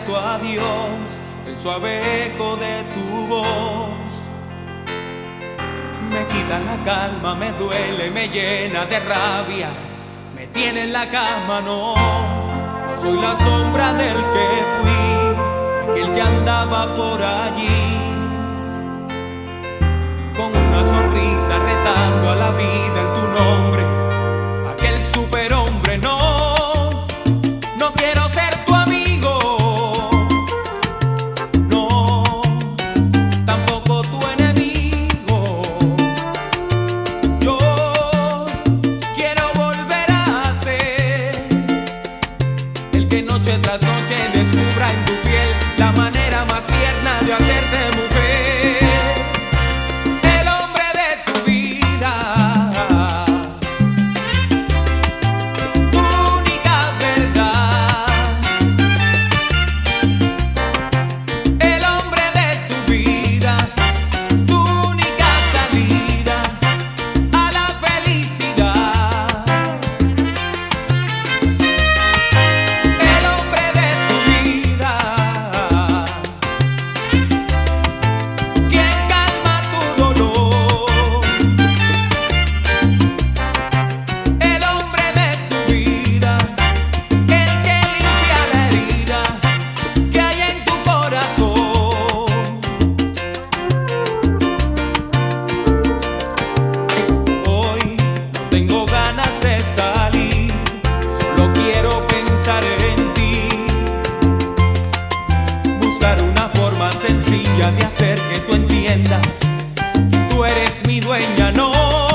tu adiós, el suave eco de tu voz. Me quita la calma, me duele, me llena de rabia, me tiene en la cama, no. No soy la sombra del que fui, aquel que andaba por allí, con una sonrisa retando a la vida en tu nombre, aquel superhombre, no. No quiero ser tu amigo, no, tampoco tu enemigo. Yo quiero volver a ser el que noche tras noche descubra en tu piel la manera más tierna de hacerte mujer. El hombre de tu vida, tu única verdad. El hombre de tu vida, tu única salida a la felicidad. El hombre de tu vida, quien calma tu dolor. El hombre de tu vida, el que limpia la herida que hay en tu corazón. Hoy no tengo ganas de salir, solo quiero pensar en ti, buscar una forma sencilla de hacer que tú entiendas que tú eres mi dueña, no.